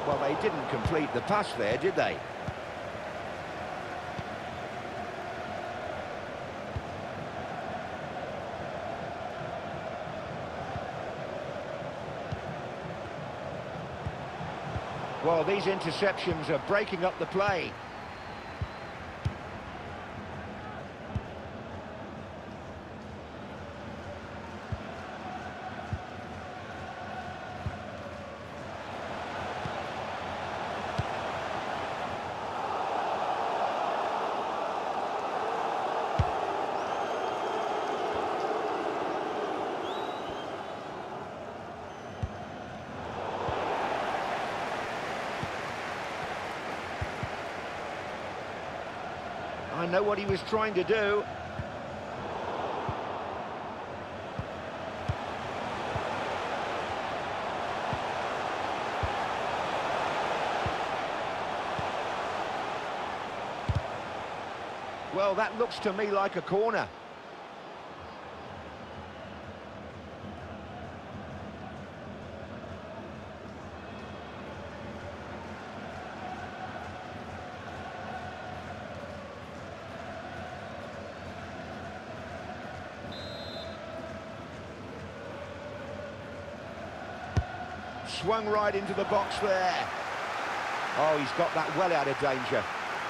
Well, they didn't complete the pass there, did they? Well, these interceptions are breaking up the play. I know what he was trying to do. Well, that looks to me like a corner. Swung right into the box there. Oh, he's got that well out of danger.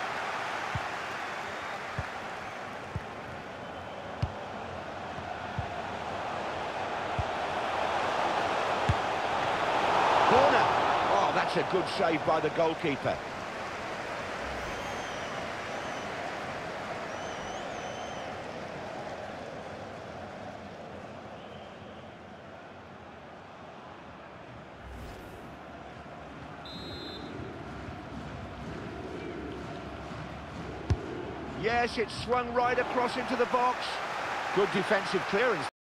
Corner. Oh, that's a good save by the goalkeeper. Yes, it's swung right across into the box. Good defensive clearance.